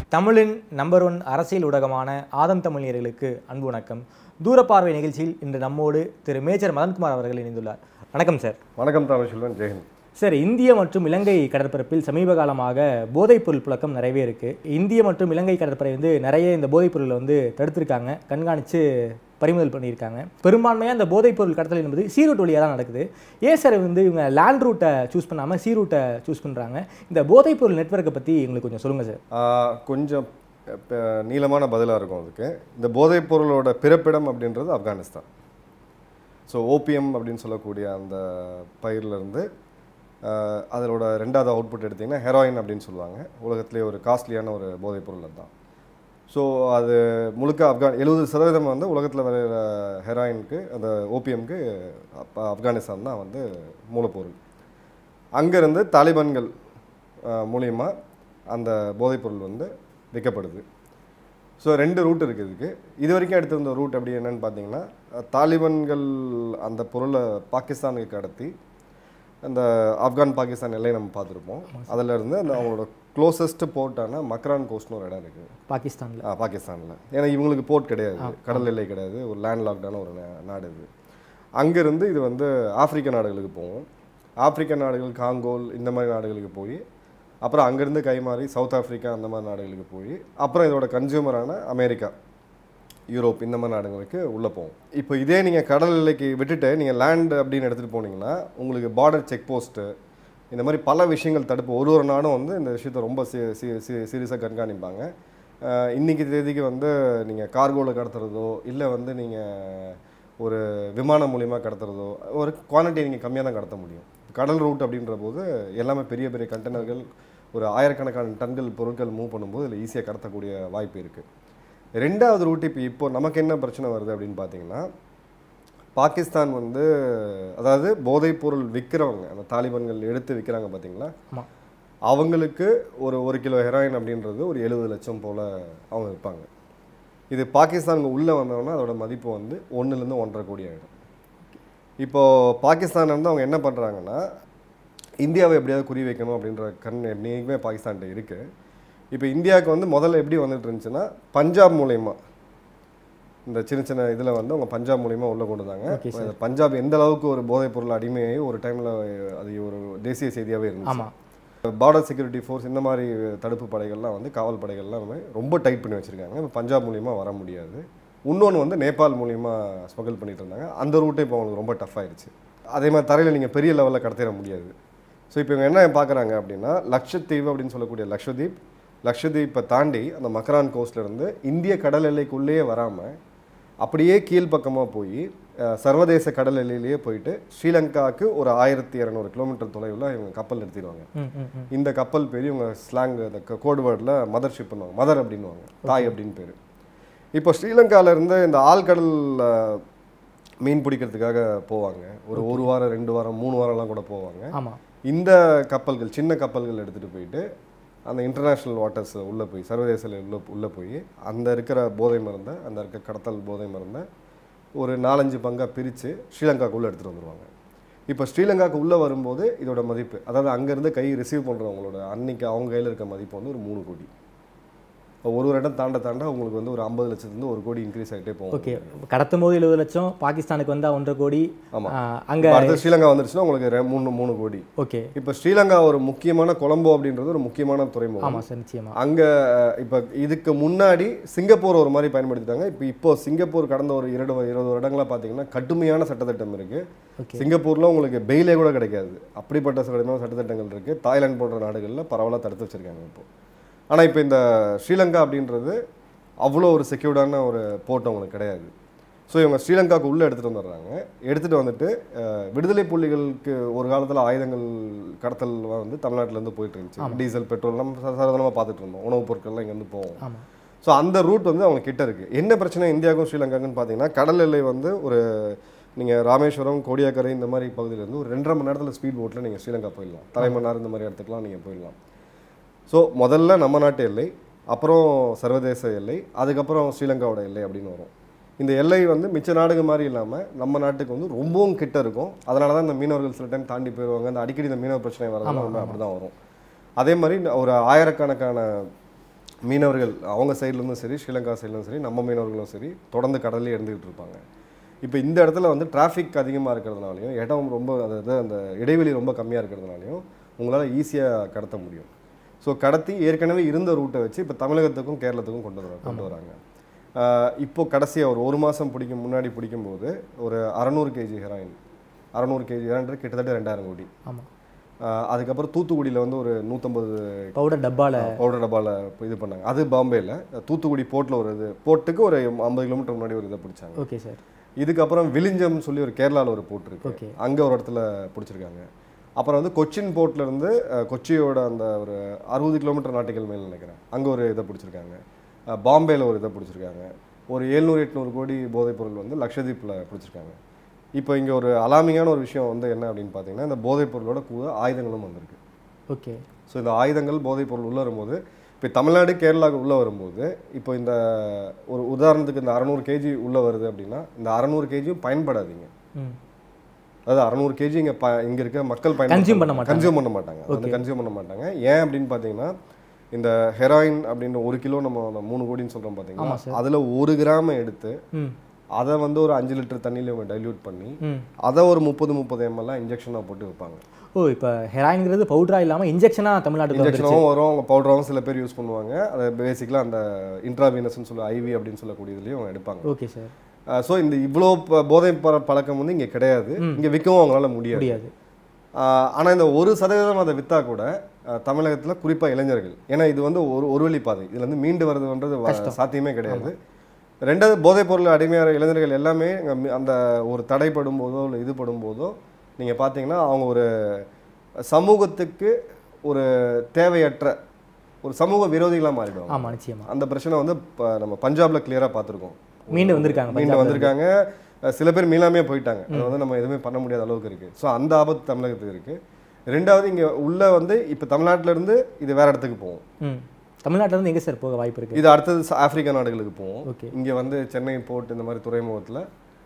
தமிழின் நம்பர் 1 அரசியல் ஊடகமான ஆதன் தமிழ் நேயர்களுக்கு அன்பு வணக்கம். தூரப்பார்வை நிகழ்ச்சியில் இன்று நம்மோடு திரு மேஜர் மதன் குமார் அவர்கள் இணைந்துள்ளார். வணக்கம் சார். வணக்கம் தமிழ்செல்வன், ஜெயஹிந்த். சார், இந்திய மற்றும் இலங்கை கடற்பரப்பில் சமீப காலமாக போதைப்பொருள் புழக்கம் நிறையவே இருக்குது. இந்திய மற்றும் இலங்கை கடற்படை நிறைய இந்த போதைப்பொருளை தடுத்திருக்காங்க, கண்காணித்து பறிமுதல் பண்ணியிருக்காங்க. பெரும்பான்மையாக இந்த போதைப்பொருள் கடத்தல் என்பது சீ ரூட் வழியாக தான் நடக்குது. ஏன் சார் இவங்க லேண்ட் ரூட்டை சூஸ் பண்ணாமல் சீ ரூட்டை சூஸ் பண்ணுறாங்க? இந்த போதைப்பொருள் நெட்வொர்க்கை பற்றி எங்களுக்கு கொஞ்சம் சொல்லுங்கள் சார். கொஞ்சம் நீளமான பதிலாக இருக்கும் அதுக்கு. இந்த போதைப்பொருளோட பிறப்பிடம் அப்படின்றது ஆப்கானிஸ்தான். ஸோ ஓபிஎம் அப்படின்னு சொல்லக்கூடிய அந்த பயிரிலேருந்து அதோட ரெண்டாவது அவுட்புட் எடுத்திங்கன்னா ஹெராயின் அப்படின்னு சொல்லுவாங்க. உலகத்திலே ஒரு காஸ்ட்லியான ஒரு போதைப்பொருள் அதுதான். ஸோ அது முழுக்க 70% உலகத்தில் விளையிற ஹெராயினுக்கு, அந்த ஓபிஎம்க்கு ஆப்கானிஸ்தான் தான் மூலப்பொருள். அங்கேருந்து தாலிபான்கள் மூலிமா அந்த போதைப்பொருள் விற்கப்படுது. ஸோ 2 ரூட் இருக்குது இதுக்கு. இது வரைக்கும் எடுத்திருந்த ரூட் அப்படி என்னென்னு பார்த்தீங்கன்னா, தாலிபான்கள் அந்த பொருளை பாகிஸ்தானுக்கு கடத்தி அந்த ஆப்கான் பாகிஸ்தான் எல்லையை நம்ம பார்த்துருப்போம். அதிலேருந்து அந்த அவங்களோட க்ளோசஸ்ட் போர்ட்டான மக்ரான் கோஸ்ட்னு ஒரு இடம் இருக்குது பாகிஸ்தானில். ஏன்னா இவங்களுக்கு போர்ட் கிடையாது, கடல் எல்லை கிடையாது, ஒரு லேண்ட் லாக்டான ஒரு நாடு இது. அங்கேருந்து இது ஆப்பிரிக்க நாடுகளுக்கு போகும். ஆப்பிரிக்க நாடுகள், காங்கோல் இந்த மாதிரி நாடுகளுக்கு போய் அப்புறம் அங்கேருந்து கைமாறி சவுத் ஆஃப்ரிக்கா அந்த மாதிரி நாடுகளுக்கு போய் அப்புறம் இதோட கன்சியூமரான அமெரிக்கா, யூரோப் இந்த மாதிரி நாடுகளுக்கு உள்ளே போகும். இப்போ இதே நீங்கள் கடல் எல்லைக்கு விட்டுட்டு நீங்கள் லேண்ட் அப்படின்னு எடுத்துகிட்டு போனீங்கன்னா உங்களுக்கு பார்டர் செக் போஸ்ட்டு இந்த மாதிரி பல விஷயங்கள் தடுப்பு. ஒரு நாடும் இந்த விஷயத்தை ரொம்ப சீரியஸாக கண்காணிப்பாங்க. இன்றைக்கி தேதிக்கு நீங்கள் கார்கோவில் கடத்துறதோ இல்லை நீங்கள் ஒரு விமானம் மூலிமா கடத்துறதோ ஒரு குவான்டிட்டி நீங்கள் கம்மியாக தான் கடத்த முடியும். கடல் ரூட் அப்படின்ற போது எல்லாமே பெரிய பெரிய கண்டெய்னர்கள், ஒரு ஆயிரக்கணக்கான டன்கள் பொருட்கள் மூவ் பண்ணும்போது இதில் ஈஸியாக கடத்தக்கூடிய வாய்ப்பு இருக்குது. ரெண்டாவது ரூட் இப்போ நமக்கு என்ன பிரச்சனை வருது அப்படின்னு பார்த்தீங்கன்னா, பாகிஸ்தான் அதாவது போதைப்பொருள் விற்கிறவங்க, அந்த தாலிபான்கள் எடுத்து விற்கிறாங்க பார்த்தீங்களா, அவங்களுக்கு ஒரு கிலோ ஹெராயின் அப்படின்றது ஒரு 70 லட்சம் போல் அவங்க விற்பாங்க. இது பாகிஸ்தானுக்கு உள்ளே வந்தோன்னா அதோட மதிப்பு 1லேருந்து 1.5 கோடி ஆகிடும். இப்போது பாகிஸ்தான் அவங்க என்ன பண்ணுறாங்கன்னா, இந்தியாவை எப்படியாவது குறி வைக்கணும் அப்படின்ற என்றைக்குமே பாகிஸ்தான்கிட்ட இருக்குது. இப்போ இந்தியாவுக்கு முதல்ல எப்படி வந்துட்டு இருந்துச்சுன்னா, பஞ்சாப் மூலயமா இந்த சின்ன சின்ன இதில் அவங்க பஞ்சாப் மூலயமா உள்ளே கொண்டு வந்தாங்க. பஞ்சாப் எந்த அளவுக்கு ஒரு போதைப் பொருள் அடிமையாகி ஒரு டைமில் அது ஒரு தேசிய செய்தியாகவே இருந்துச்சு. பார்டர் செக்யூரிட்டி ஃபோர்ஸ் இந்த மாதிரி தடுப்பு படைகள்லாம் காவல் படைகள்லாம் ரொம்ப டைட் பண்ணி வச்சுருக்காங்க. இப்போ பஞ்சாப் மூலிமா வர முடியாது. இன்னொன்று நேபாள் மூலிமா ஸ்மகிள் பண்ணிட்டு இருந்தாங்க. அந்த ரூட்டே இப்போ அவங்களுக்கு ரொம்ப டஃப் ஆகிடுச்சு. அதே மாதிரி தரையில் நீங்கள் பெரிய லெவலில் கடத்திட முடியாது. ஸோ இப்போ இவங்க என்ன பார்க்குறாங்க அப்படின்னா, லட்சத்தீவு அப்படின்னு சொல்லக்கூடிய லட்சத்தீப்பை தாண்டி அந்த மக்ரான் கோஸ்ட்லேருந்து இந்திய கடல் எல்லைக்குள்ளேயே வராமல் அப்படியே கீழ்ப்பக்கமாக போய் சர்வதேச கடல் எல்லையிலேயே போயிட்டு ஸ்ரீலங்காவுக்கு ஒரு 1200 கிலோமீட்டர் தொலைவில் இவங்க கப்பல் நிறுத்திடுவாங்க. இந்த கப்பல் பேர் இவங்க ஸ்லாங் இந்த கோட் வேர்டில் மதர் ஷிப்னுவாங்க, மதர் அப்படின்வாங்க, தாய் அப்படின்னு பேர். இப்போ ஸ்ரீலங்காவிலேருந்து இந்த ஆழ்கடல் மீன் பிடிக்கிறதுக்காக போவாங்க. ஒரு வாரம் 2 வாரம் 3 வாரம்லாம் கூட போவாங்க. இந்த கப்பல்கள், சின்ன கப்பல்கள் எடுத்துகிட்டு போயிட்டு அந்த இன்டர்நேஷ்னல் வாட்டர்ஸ் உள்ளே போய் சர்வதேச உள்ளே போய் அந்த இருக்கிற போதை மருந்தை, அந்த இருக்கிற கடத்தல் போதை மருந்தை ஒரு 4-5 பங்காக பிரித்து ஸ்ரீலங்காவுக்குள்ளே எடுத்துகிட்டு வந்துடுவாங்க. இப்போ ஸ்ரீலங்காவுக்கு உள்ளே வரும்போது இதோட மதிப்பு, அதாவது அங்கேருந்து கை ரிசீவ் பண்ணுறவங்களோட அன்றைக்கி அவங்க கையில் இருக்க மதிப்பு ஒரு 3 கோடி. இப்போ ஒரு இடம் தாண்ட உங்களுக்கு ஒரு 50 லட்சத்துலேருந்து 1 கோடி இன்க்ரீஸ் ஆகிட்டே போகும். ஓகே, கடத்தும் போது 70 லட்சம், பாகிஸ்தானுக்கு 1.5 கோடி. ஆமாம், அங்கே அடுத்து ஸ்ரீலங்கா வந்துருச்சுன்னா உங்களுக்கு 3 கோடி. ஓகே, இப்போ ஸ்ரீலங்கா ஒரு முக்கியமான கொலம்போ அப்படின்றது ஒரு முக்கியமான துறைமுகம். ஆமாம் சார், நிச்சயமாக. அங்கே இப்போ இதுக்கு முன்னாடி சிங்கப்பூர் ஒரு மாதிரி பயன்படுத்திட்டாங்க. இப்போ சிங்கப்பூர் கடந்த ஒரு 20 வருடங்களாக பார்த்தீங்கன்னா கடுமையான சட்டத்திட்டம் இருக்குது. சிங்கப்பூரில் உங்களுக்கு பெயிலே கூட கிடைக்காது, அப்படிப்பட்ட கடுமையான சட்டத்திட்டங்கள் இருக்குது. தாய்லாந்து போன்ற நாடுகளில் பரவலாக தடுத்து வச்சுருக்காங்க இப்போ. ஆனால் இப்போ இந்த ஸ்ரீலங்கா அப்படின்றது அவ்வளோ ஒரு செக்யூர்டான ஒரு போர்ட் அவங்களுக்கு கிடையாது. ஸோ இவங்க ஸ்ரீலங்காவுக்கு உள்ளே எடுத்துகிட்டு வந்துடுறாங்க. எடுத்துகிட்டு வந்துட்டு விடுதலை புலிகளுக்கு ஒரு காலத்தில் ஆயுதங்கள் கடத்தல் தமிழ்நாட்டிலேருந்து போயிட்டு இருந்துச்சு. டீசல், பெட்ரோல் நம்ம சாதாரணமாக பார்த்துட்டு இருந்தோம். உணவுப் பொருட்கள்லாம் இங்கேருந்து போவோம். ஸோ அந்த ரூட் அவங்க கிட்ட இருக்குது. என்ன பிரச்சனை இந்தியாவுக்கும் ஸ்ரீலங்காவுக்குன்னு பார்த்தீங்கன்னா, கடல் எல்லை ஒரு நீங்கள் ராமேஸ்வரம், கோடியாக்கரை இந்த மாதிரி பகுதியிலேருந்து ஒரு 2.5 மணி நேரத்தில் ஸ்பீட் போட்டில் நீங்கள் ஸ்ரீலங்கா போயிடலாம். தலைமன்னார் இந்த மாதிரி இடத்துக்குலாம் நீங்கள் போயிடலாம். ஸோ முதல்ல நம்ம நாட்டு எல்லை, அப்புறம் சர்வதேச எல்லை, அதுக்கப்புறம் ஸ்ரீலங்காவோட எல்லை அப்படின்னு வரும். இந்த எல்லை மிச்ச நாடுகள் மாதிரி இல்லாமல் நம்ம நாட்டுக்கு ரொம்பவும் கிட்ட இருக்கும். அதனால தான் இந்த மீனவர்கள் சில டைம் தாண்டி போயிடுவாங்க. இந்த அடிக்கடி இந்த மீனவ பிரச்சனை வரதுனால அப்படி தான் வரும். அதே மாதிரி ஒரு ஆயிரக்கணக்கான மீனவர்கள் அவங்க சைட்லேருந்தும் சரி, ஸ்ரீலங்கா சைட்லேயும் சரி, நம்ம மீனவர்களும் சரி தொடர்ந்து கடல்லே இருந்துகிட்டு இருப்பாங்க. இப்போ இந்த இடத்துல வந்து டிராஃபிக் அதிகமாக இருக்கிறதுனாலையும், இடம் ரொம்ப அதாவது அந்த இடைவெளி ரொம்ப கம்மியாக இருக்கிறதுனாலையும் உங்களால் ஈஸியாக கடத்த முடியும். ஸோ கடத்தி ஏற்கனவே இருந்த ரூட்டை வச்சு இப்போ தமிழகத்துக்கும் கேரளத்துக்கும் கொண்டு வராங்க. இப்போது கடைசியாக ஒரு மாதம் முன்னாடி பிடிக்கும்போது ஒரு 600 kg ஹெராயின், 600 kg ஹெராயின்றது கிட்டத்தட்ட 2000 கோடி. ஆமாம். அதுக்கப்புறம் தூத்துக்குடியில் வந்து ஒரு 150 பவுடர் டப்பாவில் இது பண்ணாங்க. அது பாம்பேயில் தூத்துக்குடி போர்ட்டில் ஒரு இது போர்ட்டுக்கு ஒரு 50 கிலோமீட்டர் முன்னாடி ஒரு இதை பிடிச்சாங்க. Okay sir. இதுக்கப்புறம் விலிஞ்சம்னு சொல்லி ஒரு கேரளாவில் ஒரு போர்ட் இருக்குது, அங்கே ஒரு இடத்துல பிடிச்சிருக்காங்க. அப்புறம் வந்து கொச்சின் போர்ட்லேருந்து கொச்சியோட அந்த ஒரு 60 கிலோமீட்டர் நாட்டிகள் மேல் நினைக்கிறேன், அங்கே ஒரு இதை பிடிச்சிருக்காங்க. பாம்பேயில் ஒரு இதை பிடிச்சிருக்காங்க. ஒரு 700-800 கோடி போதைப்பொருள் வந்து லக்ஷதீப்பில் பிடிச்சிருக்காங்க. இப்போ இங்கே ஒரு அலாமிங்கான ஒரு விஷயம் வந்து என்ன அப்படின்னு பார்த்தீங்கன்னா, இந்த போதைப்பொருளோட கூட ஆயுதங்களும் வந்திருக்கு. ஓகே. ஸோ இந்த ஆயுதங்கள் போதைப்பொருள் உள்ளே வரும்போது, இப்போ தமிழ்நாடு கேரளாவுக்கு உள்ளே வரும்போது, இப்போ இந்த ஒரு உதாரணத்துக்கு இந்த 600 kg உள்ளே வருது அப்படின்னா, இந்த 600 kg பயன்படாதீங்க. அதாவது 600 kg இங்கே இருக்க மக்கள் கன்சியூம் பண்ண மாட்டாங்க. வந்து கன்சியூம் பண்ண மாட்டாங்க. ஏன் அப்படின்னு பார்த்தீங்கன்னா, இந்த ஹெராயின் அப்படின்னு 1 கிலோ நம்ம 3 கோடின்னு சொல்கிறோம் பார்த்தீங்கன்னா, அதில் 1 கிராம் எடுத்து அதை வந்து ஒரு 5 லிட்டர் தண்ணியில் இவங்க டைல்யூட் பண்ணி அதை ஒரு 30 ml இன்ஜெக்ஷனாக போட்டு வைப்பாங்க. ஓ, இப்போ ஹெராயின்ங்கிறது பவுடரா இல்லாமல் இன்ஜெக்ஷனாக தமிழ்நாட்டுக்கு இன்ஜெக்ஷனாகவும் வரும், அவங்க பவுடராகவும் சில பேர் யூஸ் பண்ணுவாங்க. அதை பேசிக்கலாக அந்த இன்ட்ராவீனஸ்ன்னு சொல்லி ஐவி அப்படின்னு சொல்லக்கூடிய இதுலேயும் அவங்க எடுப்பாங்க. Okay sir. ஸோ இந்த இவ்வளோ போதை பழக்கம் வந்து இங்கே கிடையாது, இங்கே விற்கவும் அவங்களால முடியாது. ஆனால் இந்த 1% அதை விற்றா கூட தமிழகத்தில் குறிப்பாக இளைஞர்கள், ஏன்னா இது வந்து ஒரு வழி பாதை, இதுல இருந்து மீண்டு வருதுன்றது சாத்தியமே கிடையாது. ரெண்டாவது போதைப் பொருள் அடிமையான இளைஞர்கள் எல்லாமே அந்த ஒரு தடைப்படும் போதோ இல்லை இது படும் போதோ நீங்கள் பார்த்தீங்கன்னா அவங்க ஒரு சமூகத்துக்கு ஒரு தேவையற்ற ஒரு சமூக விரோதிகளாக மாறிடுவாங்க. ஆமாம், நிச்சயமா. அந்த பிரச்சனை வந்து நம்ம பஞ்சாப்ல கிளியராக பார்த்துருக்கோம். மீண்டு வந்திருக்காங்க. சில பேர் மீளாமே போயிட்டாங்க. அது வந்து நம்ம எதுவுமே பண்ண முடியாத அளவுக்கு இருக்குது. ஸோ அந்த ஆபத்து தமிழகத்துக்கு இருக்குது. ரெண்டாவது இங்கே உள்ள வந்து இப்போ தமிழ்நாட்டிலேருந்து இது வேற இடத்துக்கு போகும். தமிழ்நாட்டிலேருந்து எங்கே சார் போக வாய்ப்பு இருக்குது? இது அடுத்தது ஆப்பிரிக்கா நாடுகளுக்கு போகும். இங்கே வந்து சென்னை போர்ட் இந்த மாதிரி துறைமுகத்தில்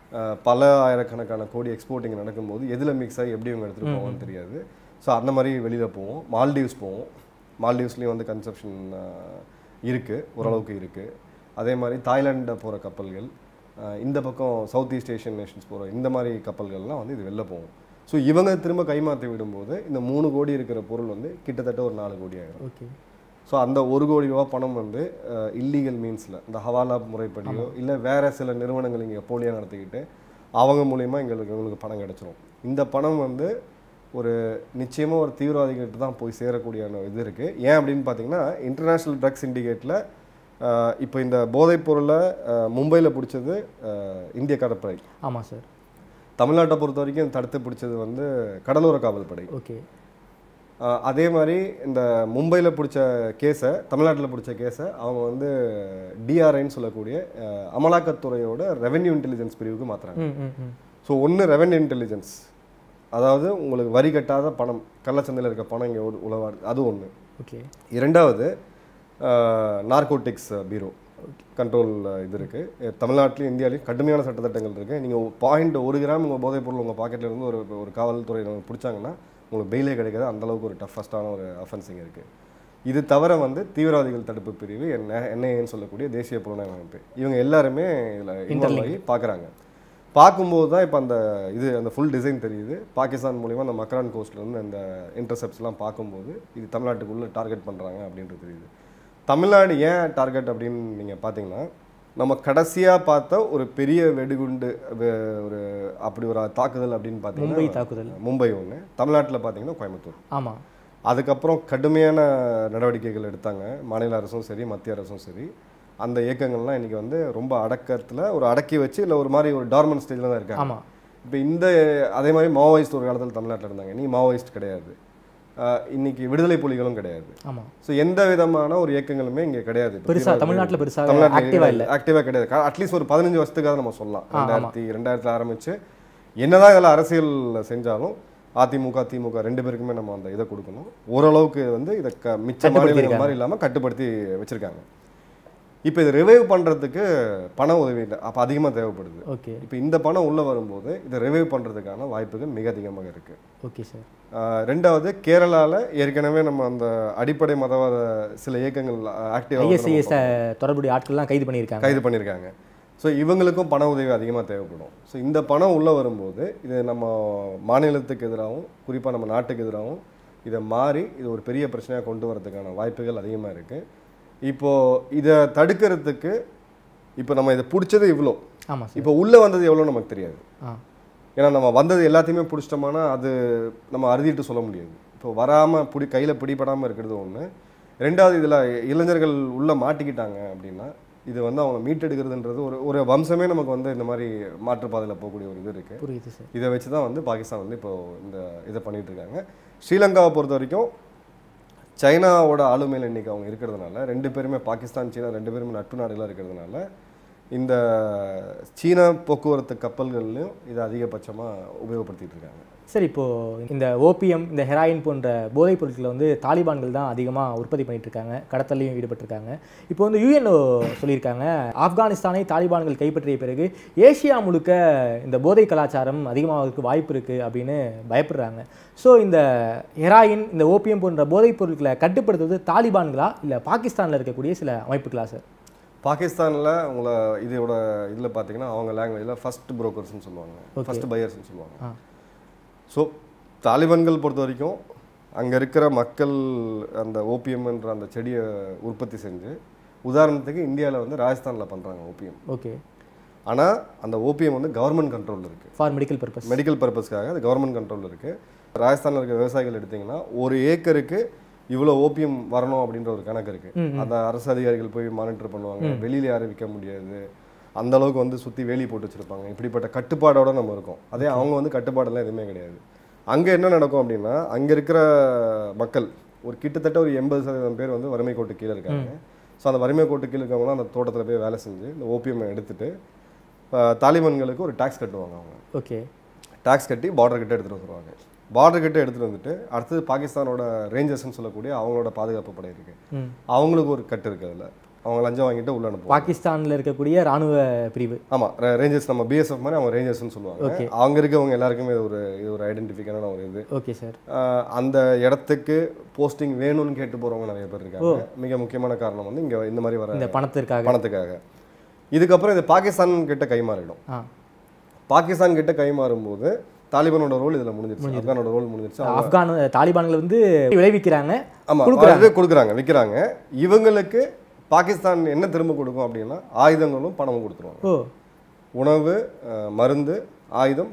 பல ஆயிரக்கணக்கான கோடி எக்ஸ்போர்ட் இங்கே நடக்கும்போது எதில் மிக்ஸ் ஆகி எப்படி இவங்க எடுத்துகிட்டு போவோம்னு தெரியாது. ஸோ அந்த மாதிரி வெளியில் போவோம். மால்டீவ்ஸ் போவோம். மால்டீவ்ஸ்லேயும் வந்து கன்சப்ஷன் இருக்குது, ஓரளவுக்கு இருக்குது. அதே மாதிரி தாய்லாண்டை போகிற கப்பல்கள், இந்த பக்கம் சவுத் ஈஸ்ட் ஏஷியன் நேஷன்ஸ் போகிற இந்த மாதிரி கப்பல்கள்லாம் வந்து இது வெளில போகும். ஸோ இவங்க திரும்ப கைமாற்றி விடும்போது இந்த 3 கோடி இருக்கிற பொருள் வந்து கிட்டத்தட்ட ஒரு 4 கோடி ஆகிடும். ஓகே. ஸோ அந்த 1 கோடி ரூபா பணம் வந்து இல்லீகல் மீன்ஸில் இந்த ஹவாலா முறைப்படியோ இல்லை வேறு சில நிறுவனங்கள் இங்கே போலியாக நடத்திக்கிட்டு அவங்க மூலயமா எங்களுக்கு பணம் கிடச்சிரும். இந்த பணம் வந்து ஒரு நிச்சயமாக ஒரு தீவிரவாதிகிட்ட தான் போய் சேரக்கூடிய இது இருக்குது. ஏன் அப்படின்னு பார்த்தீங்கன்னா, இன்டர்நேஷ்னல் ட்ரக்ஸ் சிண்டிகேட்டில் இப்போ இந்த போதைப் பொருளை மும்பையில் பிடிச்சது இந்திய கடற்படை. ஆமாம் சார். தமிழ்நாட்டை பொறுத்த வரைக்கும் தடுத்து பிடிச்சது வந்து கடலோர காவல் படை. ஓகே. அதே மாதிரி இந்த மும்பையில் பிடிச்ச கேஸை, தமிழ்நாட்டில் பிடிச்ச கேஸை அவங்க வந்து டிஆர்ஐன்னு சொல்லக்கூடிய அமலாக்கத்துறையோட ரெவென்யூ இன்டெலிஜென்ஸ் பிரிவுக்கு மாற்றுறாங்க. ஸோ ஒன்று ரெவென்யூ இன்டெலிஜென்ஸ், அதாவது உங்களுக்கு வரி கட்டாத பணம், கள்ளச்சந்தையில் இருக்க பணம் இங்கே உழவாடு, அது ஒன்று. ஓகே. இரண்டாவது நார்கோட்டிக்ஸ் பீரோ கண்ட்ரோல் இது இருக்குது. தமிழ்நாட்டிலையும் இந்தியாவிலையும் கடுமையான சட்டத்திட்டங்கள் இருக்குது. நீங்கள் 1 கிராம் உங்கள் போதைப் பொருள் உங்கள் பாக்கெட்டில் இருந்து ஒரு காவல்துறை பிடிச்சாங்கன்னா உங்களுக்கு பெயிலே கிடைக்காது. அந்தளவுக்கு ஒரு டஃபஸ்டான ஒரு அஃபென்சிங் இருக்குது. இது தவிர வந்து தீவிரவாதிகள் தடுப்பு பிரிவு, என்ஐஏன்னு சொல்லக்கூடிய தேசிய புலனாய்வு அமைப்பு, இவங்க எல்லாருமே இதில் இன்வால்வ் ஆகி பார்க்குறாங்க. பார்க்கும்போது தான் இப்போ அந்த ஃபுல் டிசைன் தெரியுது. பாகிஸ்தான் மூலிமா அந்த மக்ரான் கோஸ்ட்லேருந்து அந்த இன்டர்செப்ட்ஸ்லாம் பார்க்கும்போது இது தமிழ்நாட்டுக்குள்ளே டார்கெட் பண்ணுறாங்க அப்படின்றது தெரியுது. தமிழ்நாடு ஏன் டார்கெட் அப்படின்னு நீங்கள் பார்த்தீங்கன்னா, நம்ம கடைசியாக பார்த்த ஒரு பெரிய வெடிகுண்டு ஒரு அப்படி ஒரு தாக்குதல் அப்படின்னு பார்த்தீங்கன்னா மும்பை தாக்குதல், மும்பை ஒன்று. தமிழ்நாட்டில் பார்த்தீங்கன்னா கோயம்புத்தூர். ஆமாம். அதுக்கப்புறம் கடுமையான நடவடிக்கைகள் எடுத்தாங்க மாநில அரசும் சரி மத்திய அரசும் சரி. அந்த இயக்கங்கள்லாம் இன்றைக்கி வந்து ரொம்ப அடக்கத்தில் ஒரு அடக்கி வச்சு இல்லை ஒரு மாதிரி ஒரு டார்மன் ஸ்டேஜில் தான் இருக்காங்க. ஆமாம். இப்போ அதே மாதிரி மாவோயிஸ்ட் ஒரு காலத்தில் தமிழ்நாட்டில் இருந்தாங்க. நீ மாவோயிஸ்ட் கிடையாது, இன்னைக்கு விடுதலை புலிகளும் கிடையாது. ஆமாம். ஸோ எந்த விதமான ஒரு இயக்கங்களுமே இங்கே கிடையாது. தமிழ்நாட்டில் ஆக்டிவாக கிடையாது. அட்லீஸ்ட் ஒரு 15 வருஷத்துக்காக நம்ம சொல்லலாம். 2000 ஆரம்பித்து என்னதான் இதில் அரசியல் செஞ்சாலும் அதிமுக திமுக 2 பேருக்குமே நம்ம அந்த இதை கொடுக்கணும். ஓரளவுக்கு வந்து இதை மிச்ச மாநிலங்கள் மாதிரி இல்லாமல் கட்டுப்படுத்தி வச்சுருக்காங்க. இப்போ இதை ரிவைவ் பண்ணுறதுக்கு பண உதவி அப்போ அதிகமாக தேவைப்படுது. ஓகே. இப்போ இந்த பணம் உள்ளே வரும்போது இதை ரிவைவ் பண்ணுறதுக்கான வாய்ப்புகள் மிக அதிகமாக இருக்குது. Okay sir. ரெண்டாவது, கேரளாவில் ஏற்கனவே நம்ம அந்த அடிப்படை மதவாத சில இயக்கங்கள் ஆக்டிவாக தொடர்புடைய ஆட்கள்லாம் கைது பண்ணியிருக்காங்க. ஸோ இவங்களுக்கும் பண உதவி அதிகமாக தேவைப்படும். ஸோ இந்த பணம் உள்ளே வரும்போது இது நம்ம மாநிலத்துக்கு எதிராகவும் குறிப்பாக நம்ம நாட்டுக்கு எதிராகவும் இதை மாறி இது ஒரு பெரிய பிரச்சனையாக கொண்டு வரதுக்கான வாய்ப்புகள் அதிகமாக இருக்குது. இப்போது இதை தடுக்கிறதுக்கு இப்போ நம்ம இதை பிடிச்சது இவ்வளோ, இப்போ உள்ளே வந்தது எவ்வளோ நமக்கு தெரியாது. ஏன்னா நம்ம வந்தது எல்லாத்தையுமே பிடிச்சிட்டோம்னா அது நம்ம அறுதிட்டு சொல்ல முடியாது. இப்போ வராமல் கையில் பிடிபடாமல் இருக்கிறது ஒன்று. ரெண்டாவது, இதில் இளைஞர்கள் உள்ளே மாட்டிக்கிட்டாங்க அப்படின்னா இது வந்து அவங்க மீட்டெடுக்கிறதுன்றது ஒரு வம்சமே நமக்கு வந்து இந்த மாதிரி மாற்றுப்பாதையில் போகக்கூடிய ஒரு இது இருக்குது. இதை வச்சு தான் வந்து பாகிஸ்தான் வந்து இப்போ இந்த இதை பண்ணிகிட்டு இருக்காங்க. ஸ்ரீலங்காவை பொறுத்த வரைக்கும் சைனாவோட ஆளுமையில் இன்றைக்கி அவங்க இருக்கிறதுனால, ரெண்டு பேருமே பாகிஸ்தான் சீனா ரெண்டு பேருமே நட்பு நாடுகளாக இருக்கிறதுனால இந்த சீன போக்குவரத்து கப்பல்கள்லையும் இதை அதிகபட்சமாக உபயோகப்படுத்திட்டு இருக்காங்க. சரி, இப்போது இந்த ஓபிஎம், இந்த ஹெராயின் போன்ற போதைப் பொருட்களை வந்து தாலிபான்கள் தான் அதிகமாக உற்பத்தி பண்ணிட்டு இருக்காங்க, கடத்தலையும் ஈடுபட்டிருக்காங்க. இப்போ வந்து யுஎன்ஓ சொல்லியிருக்காங்க, ஆப்கானிஸ்தானை தாலிபான்கள் கைப்பற்றிய பிறகு ஏசியா முழுக்க இந்த போதை கலாச்சாரம் அதிகமாகிறதுக்கு வாய்ப்பு இருக்குது அப்படின்னு பயப்படுறாங்க. ஸோ இந்த ஹெராயின், இந்த ஓபிஎம் போன்ற போதைப் பொருட்களை கட்டுப்படுத்துவது தாலிபான்களா இல்லை பாகிஸ்தானில் இருக்கக்கூடிய சில அமைப்புகளா சார்? பாகிஸ்தானில் உங்களை இதோட இதில் பார்த்தீங்கன்னா அவங்க லாங்குவேஜில் ஃபர்ஸ்ட் புரோக்கர்ஸ்ன்னு சொல்லுவாங்க, ஃபர்ஸ்ட் பையர்ஸ்ன்னு சொல்லுவாங்க. ஸோ தாலிபான்கள் பொறுத்த வரைக்கும் அங்கே இருக்கிற மக்கள் அந்த ஓபிஎம்ன்ற அந்த செடியை உற்பத்தி செஞ்சு, உதாரணத்துக்கு இந்தியாவில் வந்து ராஜஸ்தானில் பண்ணுறாங்க ஓபிஎம். ஓகே. ஆனால் அந்த ஓபிஎம் வந்து கவர்மெண்ட் கண்ட்ரோலில் இருக்குது. ஃபார் மெடிக்கல் பர்பஸ்க்காக அது கவர்மெண்ட் கண்ட்ரோலில் இருக்குது. ராஜஸ்தானில் இருக்க விவசாயிகள் எடுத்திங்கன்னா ஒரு ஏக்கருக்கு இவ்வளோ ஓபிஎம் வரணும் அப்படின்ற ஒரு கணக்கு இருக்குது. அந்த அரசு அதிகாரிகள் போய் மானிட்டர் பண்ணுவாங்க. வெளியில் யாரும் விற்க முடியாது, அந்த அளவுக்கு வந்து சுற்றி வேலி போட்டு வச்சுருப்பாங்க. இப்படிப்பட்ட கட்டுப்பாடோடு நம்ம இருக்கோம். அதே அவங்க வந்து கட்டுப்பாடெல்லாம் எதுவுமே கிடையாது. அங்கே என்ன நடக்கும் அப்படின்னா, அங்கே இருக்கிற மக்கள் ஒரு கிட்டத்தட்ட ஒரு 80% பேர் வந்து வறுமை கோட்டு கீழே இருக்காங்க. ஸோ அந்த வறுமை கோட்டு கீழே இருக்கவங்களாம் அந்த தோட்டத்தில் போய் வேலை செஞ்சு இந்த ஓபிஎம் எடுத்துகிட்டு தாலிபான்களுக்கு ஒரு டேக்ஸ் கட்டுவாங்க. அவங்க ஓகே டேக்ஸ் கட்டி பார்டர் கிட்ட எடுத்துகிட்டு வந்துடுவாங்க. பார்டர் கிட்ட எடுத்துகிட்டு வந்துட்டு அடுத்தது பாகிஸ்தானோட ரேஞ்சர்ஸ்ன்னு சொல்லக்கூடிய அவங்களோட பாதுகாப்பு படை இருக்குது, அவங்களுக்கு ஒரு கட்டு இருக்குது. அதில் அவங்க லஞ்சம் வாங்கிட்டு உள்ள அனுப்புவாங்க. பாகிஸ்தானில் இருக்கக்கூடிய ராணுவ பிரிவு. ஆமாம், ரேஞ்சர்ஸ், நம்ம பிஎஸ்எஃப் மாதிரி அவங்க ரேஞ்சர்ஸ்னு சொல்லுவாங்க. அவங்க இருக்கவங்க எல்லாருக்குமே இது ஒரு ஐடென்டிஃபிக்கான ஒரு இது. Okay sir. அந்த இடத்துக்கு போஸ்டிங் வேணும்னு கேட்டு போகிறவங்க நிறைய பேர் இருக்காங்க. மிக முக்கியமான காரணம் வந்து இங்கே இந்த மாதிரி வர பணத்துக்காக. இதுக்கப்புறம் இது பாகிஸ்தான் கிட்ட கைமாறிடும். பாகிஸ்தான் கிட்ட கைமாறும்போது தாலிபானோட ரோல் இதில் முடிஞ்சிருச்சு, ஆப்கானோட ரோல் முடிஞ்சிருச்சு. ஆப்கான் தாலிபான்கள் வந்து விளைவிக்கிறாங்க, ஆமாம் கொடுக்குறாங்க, விற்கிறாங்க. இவங்களுக்கு பாகிஸ்தான் என்ன திரும்ப கொடுக்கும் அப்படின்னா ஆயுதங்களும் பணமும் கொடுத்துருவாங்க. உணவு, மருந்து, ஆயுதம்,